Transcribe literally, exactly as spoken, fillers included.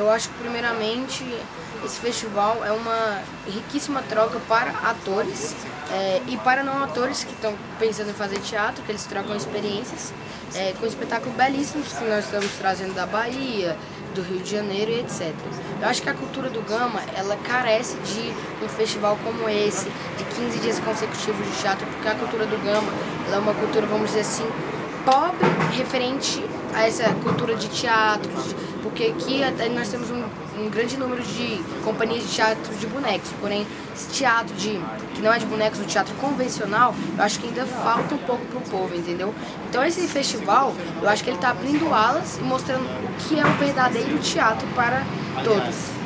eu acho que primeiramente esse festival é uma riquíssima troca para atores é, e para não atores que estão pensando em fazer teatro, que eles trocam experiências é, com espetáculos belíssimos que nós estamos trazendo da Bahia, do Rio de Janeiro e etcétera. Eu acho que a cultura do Gama, ela carece de um festival como esse, de quinze dias consecutivos de teatro, porque a cultura do Gama, ela é uma cultura, vamos dizer assim, pobre referente a essa cultura de teatro, porque aqui nós temos um, um grande número de companhias de teatro de bonecos, porém esse teatro de, que não é de bonecos, o teatro convencional, eu acho que ainda falta um pouco pro povo, entendeu? Então esse festival, eu acho que ele está abrindo alas e mostrando o que é o verdadeiro teatro para todos.